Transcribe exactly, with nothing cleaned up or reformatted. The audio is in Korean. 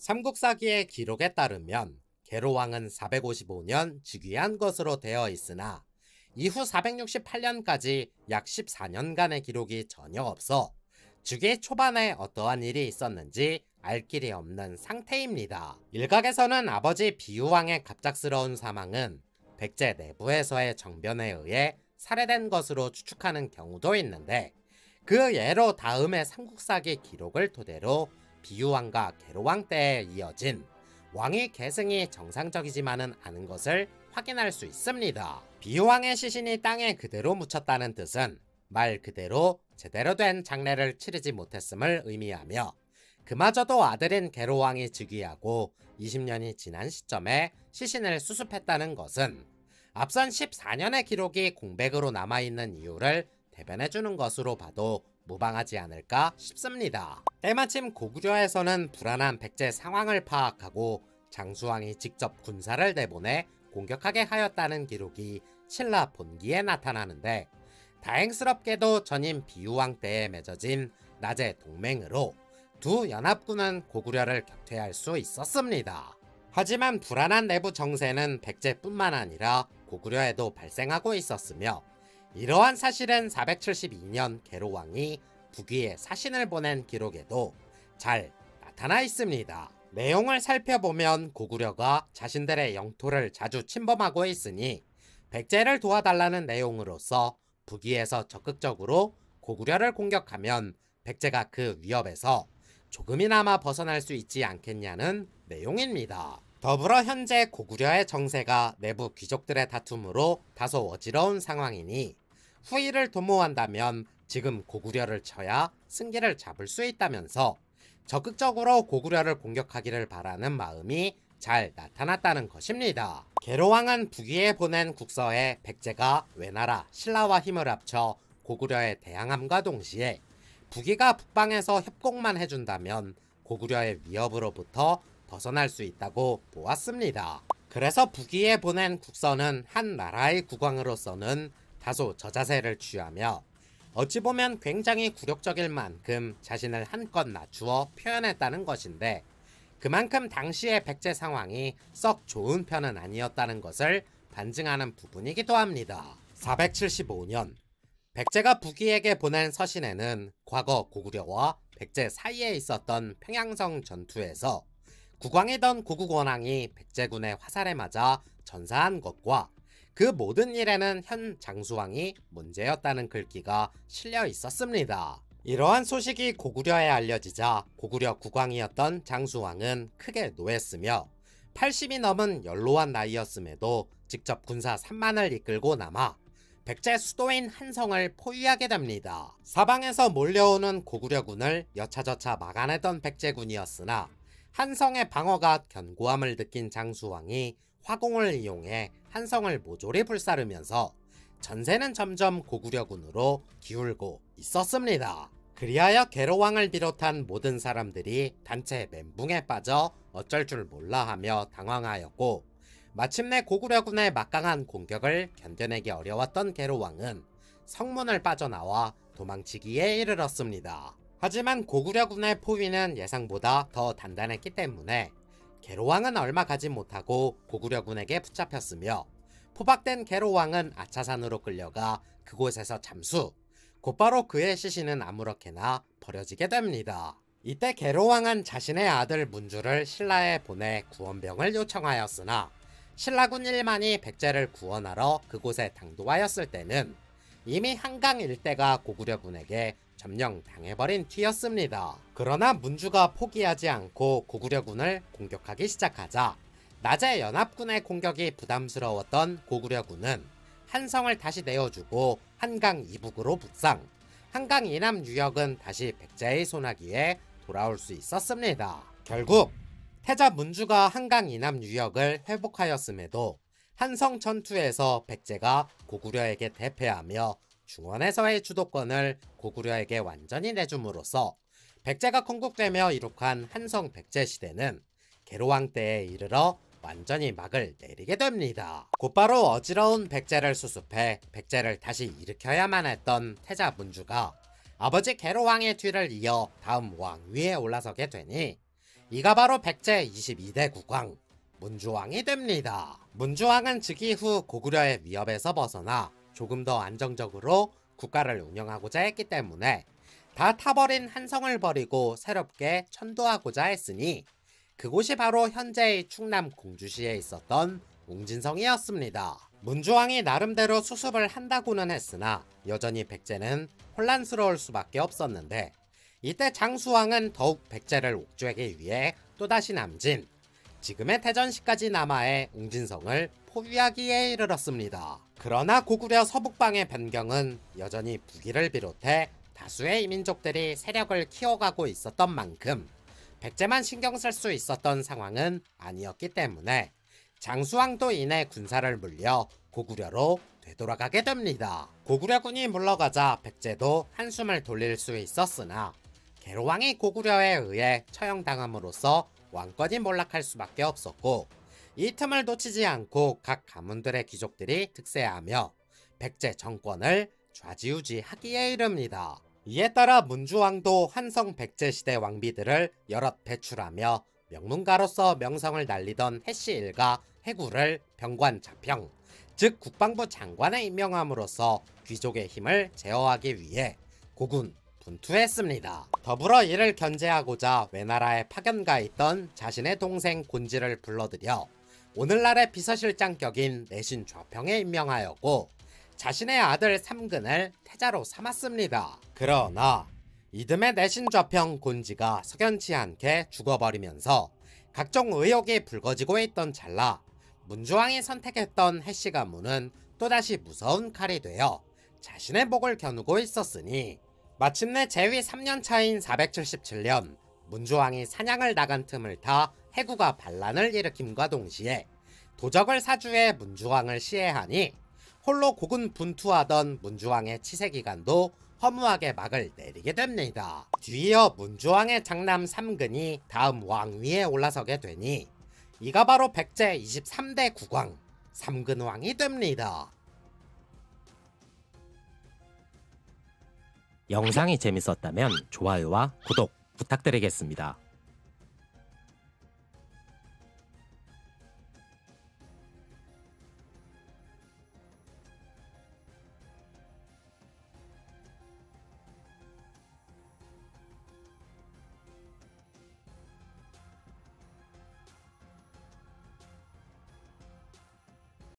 삼국사기의 기록에 따르면 계로왕은 사백오십오 년 즉위한 것으로 되어 있으나 이후 사백육십팔 년까지 약 십사 년간의 기록이 전혀 없어 즉위 초반에 어떠한 일이 있었는지 알 길이 없는 상태입니다. 일각에서는 아버지 비유왕의 갑작스러운 사망은 백제 내부에서의 정변에 의해 살해된 것으로 추측하는 경우도 있는데, 그 예로 다음의 삼국사기 기록을 토대로 비유왕과 계로왕 때에 이어진 왕위 계승이 정상적이지만은 않은 것을 확인할 수 있습니다. 비유왕의 시신이 땅에 그대로 묻혔다는 뜻은 말 그대로 제대로 된 장례를 치르지 못했음을 의미하며, 그마저도 아들인 계로왕이 즉위하고 이십 년이 지난 시점에 시신을 수습했다는 것은 앞선 십사 년의 기록이 공백으로 남아있는 이유를 대변해주는 것으로 봐도 무방하지 않을까 싶습니다. 때마침 고구려에서는 불안한 백제 상황을 파악하고 장수왕이 직접 군사를 내보내 공격하게 하였다는 기록이 신라 본기에 나타나는데, 다행스럽게도 전임 비유왕 때에 맺어진 낮의 동맹으로 두 연합군은 고구려를 격퇴할 수 있었습니다. 하지만 불안한 내부 정세는 백제뿐만 아니라 고구려에도 발생하고 있었으며, 이러한 사실은 사백칠십이 년 계로왕이 북위에 사신을 보낸 기록에도 잘 나타나 있습니다. 내용을 살펴보면 고구려가 자신들의 영토를 자주 침범하고 있으니 백제를 도와달라는 내용으로서 북위에서 적극적으로 고구려를 공격하면 백제가 그 위협에서 조금이나마 벗어날 수 있지 않겠냐는 내용입니다. 더불어 현재 고구려의 정세가 내부 귀족들의 다툼으로 다소 어지러운 상황이니 후위를 도모한다면 지금 고구려를 쳐야 승기를 잡을 수 있다면서 적극적으로 고구려를 공격하기를 바라는 마음이 잘 나타났다는 것입니다. 계로왕은 북위에 보낸 국서에 백제가 외나라 신라와 힘을 합쳐 고구려에 대항함과 동시에 북위가 북방에서 협공만 해준다면 고구려의 위협으로부터 벗어날 수 있다고 보았습니다. 그래서 북위에 보낸 국서는 한 나라의 국왕으로서는 다소 저자세를 취하며 어찌 보면 굉장히 굴욕적일 만큼 자신을 한껏 낮추어 표현했다는 것인데, 그만큼 당시의 백제 상황이 썩 좋은 편은 아니었다는 것을 반증하는 부분이기도 합니다. 사백칠십오 년 백제가 북위에게 보낸 서신에는 과거 고구려와 백제 사이에 있었던 평양성 전투에서 국왕이던 고국원왕이 백제군의 화살에 맞아 전사한 것과 그 모든 일에는 현 장수왕이 문제였다는 글귀가 실려 있었습니다. 이러한 소식이 고구려에 알려지자 고구려 국왕이었던 장수왕은 크게 노했으며 팔십이 넘은 연로한 나이였음에도 직접 군사 삼만을 이끌고 남아 백제 수도인 한성을 포위하게 됩니다. 사방에서 몰려오는 고구려군을 여차저차 막아내던 백제군이었으나 한성의 방어가 견고함을 느낀 장수왕이 화공을 이용해 한성을 모조리 불사르면서 전세는 점점 고구려군으로 기울고 있었습니다. 그리하여 계로왕을 비롯한 모든 사람들이 단체 멘붕에 빠져 어쩔 줄 몰라 하며 당황하였고, 마침내 고구려군의 막강한 공격을 견뎌내기 어려웠던 계로왕은 성문을 빠져나와 도망치기에 이르렀습니다. 하지만 고구려군의 포위는 예상보다 더 단단했기 때문에 계로왕은 얼마 가지 못하고 고구려군에게 붙잡혔으며, 포박된 계로왕은 아차산으로 끌려가 그곳에서 잠수, 곧바로 그의 시신은 아무렇게나 버려지게 됩니다. 이때 계로왕은 자신의 아들 문주를 신라에 보내 구원병을 요청하였으나 신라군 일만이 백제를 구원하러 그곳에 당도하였을 때는 이미 한강 일대가 고구려군에게 점령당해버린 뒤였습니다. 그러나 문주가 포기하지 않고 고구려군을 공격하기 시작하자 낮에 연합군의 공격이 부담스러웠던 고구려군은 한성을 다시 내어주고 한강 이북으로 북상, 한강 이남 유역은 다시 백제의 손아귀에 돌아올 수 있었습니다. 결국 태자 문주가 한강 이남 유역을 회복하였음에도 한성 전투에서 백제가 고구려에게 대패하며 중원에서의 주도권을 고구려에게 완전히 내줌으로써 백제가 건국되며 이룩한 한성 백제 시대는 계로왕 때에 이르러 완전히 막을 내리게 됩니다. 곧바로 어지러운 백제를 수습해 백제를 다시 일으켜야만 했던 태자 문주가 아버지 계로왕의 뒤를 이어 다음 왕위에 올라서게 되니 이가 바로 백제 이십이 대 국왕 문주왕이 됩니다. 문주왕은 즉위 후 고구려의 위협에서 벗어나 조금 더 안정적으로 국가를 운영하고자 했기 때문에 다 타버린 한성을 버리고 새롭게 천도하고자 했으니 그곳이 바로 현재의 충남 공주시에 있었던 웅진성이었습니다. 문주왕이 나름대로 수습을 한다고는 했으나 여전히 백제는 혼란스러울 수밖에 없었는데, 이때 장수왕은 더욱 백제를 옥죄기 위해 또다시 남진, 지금의 대전시까지 남하해 웅진성을 포위하기에 이르렀습니다. 그러나 고구려 서북방의 변경은 여전히 북위를 비롯해 다수의 이민족들이 세력을 키워가고 있었던 만큼 백제만 신경 쓸 수 있었던 상황은 아니었기 때문에 장수왕도 이내 군사를 물려 고구려로 되돌아가게 됩니다. 고구려군이 물러가자 백제도 한숨을 돌릴 수 있었으나 계로왕이 고구려에 의해 처형당함으로써 왕권이 몰락할 수밖에 없었고, 이 틈을 놓치지 않고 각 가문들의 귀족들이 득세하며 백제 정권을 좌지우지하기에 이릅니다. 이에 따라 문주왕도 한성 백제 시대 왕비들을 여럿 배출하며 명문가로서 명성을 날리던 해씨 일가 해구를 병관 자평, 즉 국방부 장관에 임명함으로써 귀족의 힘을 제어하기 위해 고군 분투했습니다. 더불어 이를 견제하고자 외나라에 파견가 있던 자신의 동생 곤지를 불러들여 오늘날의 비서실장격인 내신 좌평에 임명하였고, 자신의 아들 삼근을 태자로 삼았습니다. 그러나 이듬해 내신 좌평 곤지가 석연치 않게 죽어버리면서 각종 의혹이 불거지고 있던 찰나 문주왕이 선택했던 해씨 가문은 또다시 무서운 칼이 되어 자신의 목을 겨누고 있었으니, 마침내 재위 삼 년 차인 사백칠십칠 년 문주왕이 사냥을 나간 틈을 타 해구가 반란을 일으킴과 동시에 도적을 사주해 문주왕을 시해하니 홀로 고군 분투하던 문주왕의 치세기간도 허무하게 막을 내리게 됩니다. 뒤이어 문주왕의 장남 삼근이 다음 왕위에 올라서게 되니 이가 바로 백제 이십삼 대 국왕 삼근왕이 됩니다. 영상이 재밌었다면 좋아요와 구독 부탁드리겠습니다.